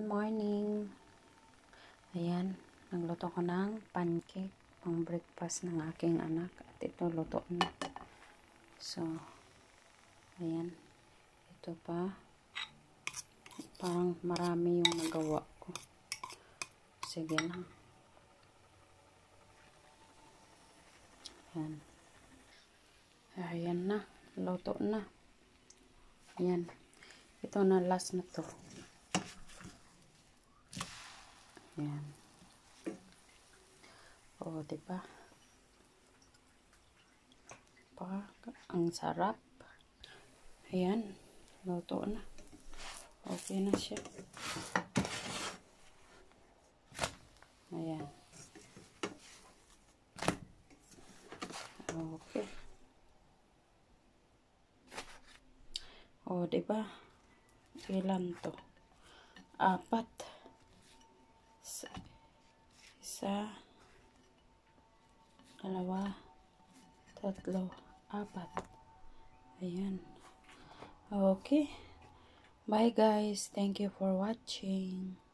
morning. Ayan, nagluto ko ng pancake pang breakfast ng aking anak. At ito, luto na. So, ayan. Ito pa. Parang marami yung nagawa ko. Sige lang. Ayan. Ayan na. Luto na. Ayan. Ito na, last na to. Ayan. O, diba? Ang sarap. Ayan. Luto na. Okay na siya. Ayan. Okay. O, diba? Ilan to? 4. Isa, 2, 3, 4. Ayan. Okay. Bye guys. Thank you for watching.